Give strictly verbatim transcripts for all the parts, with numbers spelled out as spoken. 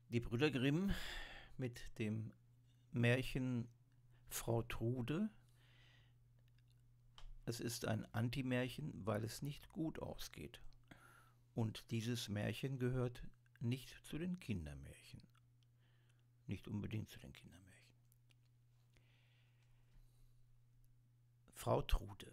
Die Brüder Grimm mit dem Märchen Frau Trude. Es ist ein Anti-Märchen, weil es nicht gut ausgeht. Und dieses Märchen gehört nicht zu den Kindermärchen. Nicht unbedingt zu den Kindermärchen. Frau Trude.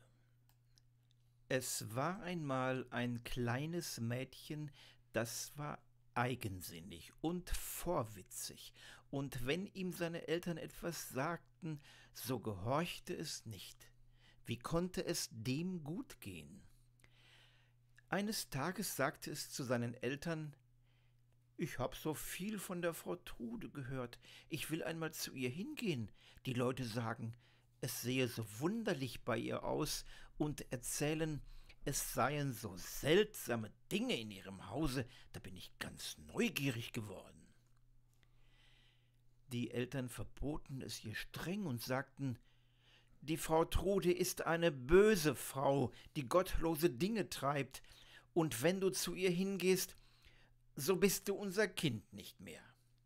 Es war einmal ein kleines Mädchen, das war eigensinnig und vorwitzig, und wenn ihm seine Eltern etwas sagten, so gehorchte es nicht. Wie konnte es dem gut gehen? Eines Tages sagte es zu seinen Eltern: »Ich hab so viel von der Frau Trude gehört. Ich will einmal zu ihr hingehen. Die Leute sagen, es sehe so wunderlich bei ihr aus und erzählen, es seien so seltsame Dinge in ihrem Hause, da bin ich ganz neugierig geworden.« Die Eltern verboten es ihr streng und sagten: »Die Frau Trude ist eine böse Frau, die gottlose Dinge treibt, und wenn du zu ihr hingehst, so bist du unser Kind nicht mehr.«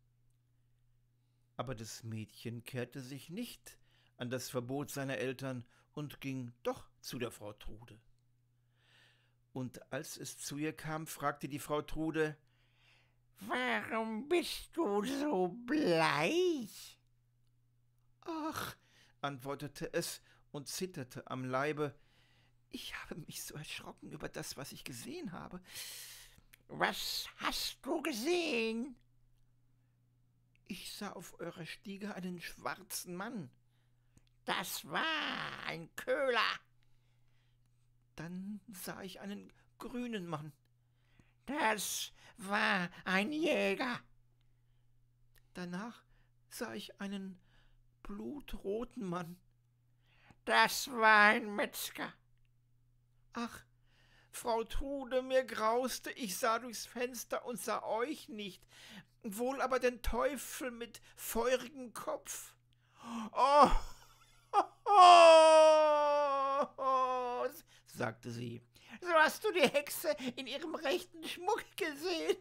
Aber das Mädchen kehrte sich nicht an das Verbot seiner Eltern und ging doch zu der Frau Trude. Und als es zu ihr kam, fragte die Frau Trude: »Warum bist du so bleich?« »Ach«, antwortete es und zitterte am Leibe, »ich habe mich so erschrocken über das, was ich gesehen habe.« »Was hast du gesehen?« »Ich sah auf eurer Stiege einen schwarzen Mann.« »Das war ein Köhler.« »Dann sah ich einen grünen Mann.« »Das war ein Jäger.« »Danach sah ich einen blutroten Mann.« »Das war ein Metzger.« »Ach, Frau Trude, mir grauste, ich sah durchs Fenster und sah euch nicht, wohl aber den Teufel mit feurigem Kopf.« »Oh, oh, oh, oh«, sagte sie, »so hast du die Hexe in ihrem rechten Schmuck gesehen.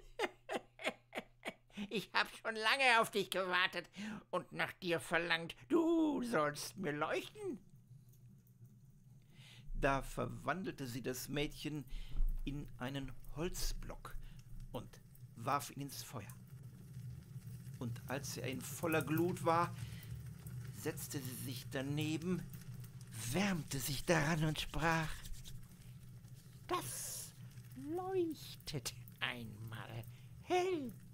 Ich hab schon lange auf dich gewartet und nach dir verlangt, du sollst mir leuchten.« Da verwandelte sie das Mädchen in einen Holzblock und warf ihn ins Feuer. Und als er in voller Glut war, setzte sie sich daneben, wärmte sich daran und sprach: »Das leuchtet einmal hell.«